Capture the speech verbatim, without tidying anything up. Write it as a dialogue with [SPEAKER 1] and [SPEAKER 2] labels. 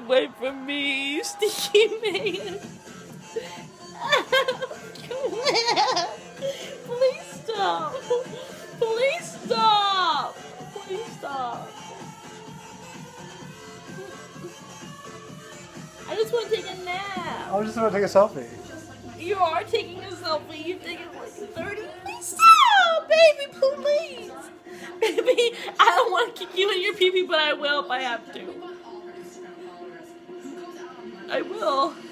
[SPEAKER 1] away from me, sticky man. Please stop. Please stop. Please stop. I just want to take a nap.
[SPEAKER 2] I was just about to take a selfie.
[SPEAKER 1] You are taking a selfie. You've taken like thirty. Please stop, baby, please. Baby, I don't want to kick you in your pee-pee, but I will if I have to. I will.